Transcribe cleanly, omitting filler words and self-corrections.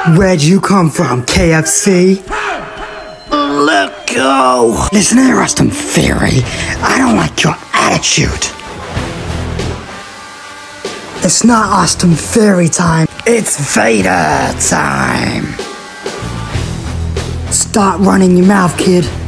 Where'd you come from, KFC? Let go! Listen here, Austin Theory. I don't like your attitude. It's not Austin Theory time. It's Vader time. Stop running your mouth, kid.